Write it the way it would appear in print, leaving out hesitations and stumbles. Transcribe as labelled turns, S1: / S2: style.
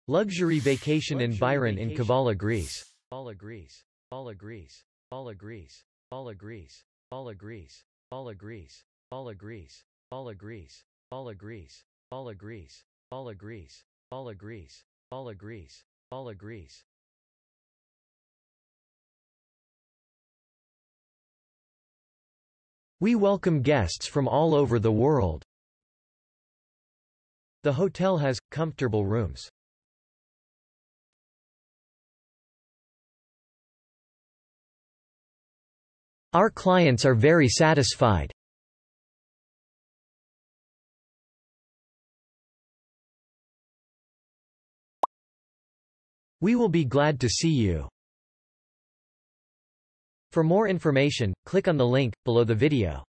S1: Luxury vacation in Byron in Kavala, Greece.
S2: All agrees. All agrees. All agrees. All agrees. All agrees. All agrees. All agrees. All agrees. All agrees. All agrees. All agrees. All agrees. All agrees. All agrees.
S1: We welcome guests from all over the world. The hotel has comfortable rooms. Our clients are very satisfied. We will be glad to see you. For more information, click on the link below the video.